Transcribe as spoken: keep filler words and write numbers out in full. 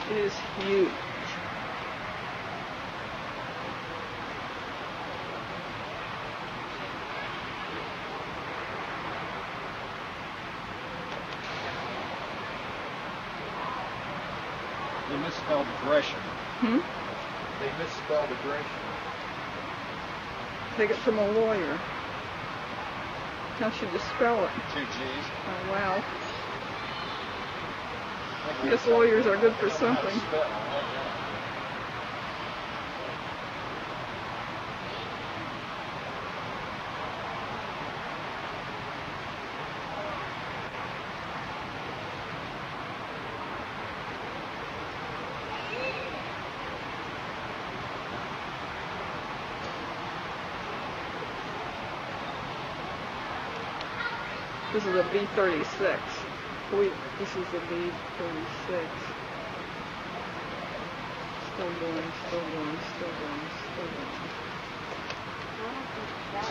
It is huge. They misspelled aggression. Hmm? They misspelled aggression. Take it from a lawyer. How should you spell it? Two G's. Oh, wow. I guess lawyers are good for something. This is a B thirty-six. Wait, this is a B thirty-six. Still going, still going, still going, still going.